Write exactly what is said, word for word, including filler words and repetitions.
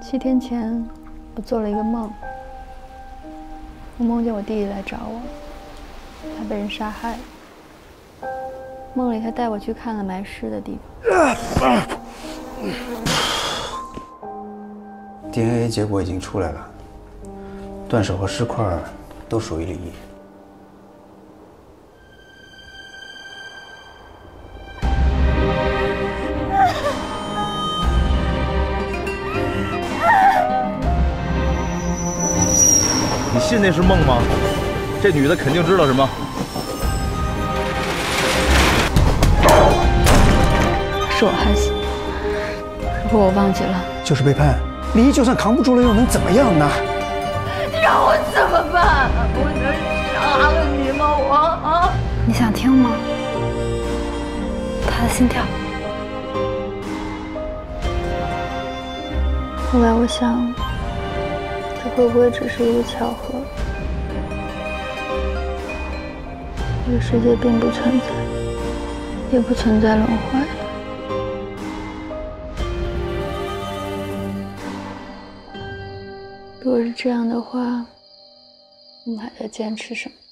七天前，我做了一个梦，我梦见我弟弟来找我，他被人杀害了。梦里他带我去看了埋尸的地方。 D N A 结果已经出来了，断手和尸块都属于李毅。 你信那是梦吗？这女的肯定知道什么。 是我害死，如果我忘记了， 就是背叛。李毅就算扛不住了，又能怎么样呢？ 你让我怎么办？我能杀了你吗？我啊！你想听吗？他的心跳。后来我想。 这会不会只是一个巧合？这个世界并不存在，也不存在轮回。如果是这样的话，我们还在坚持什么？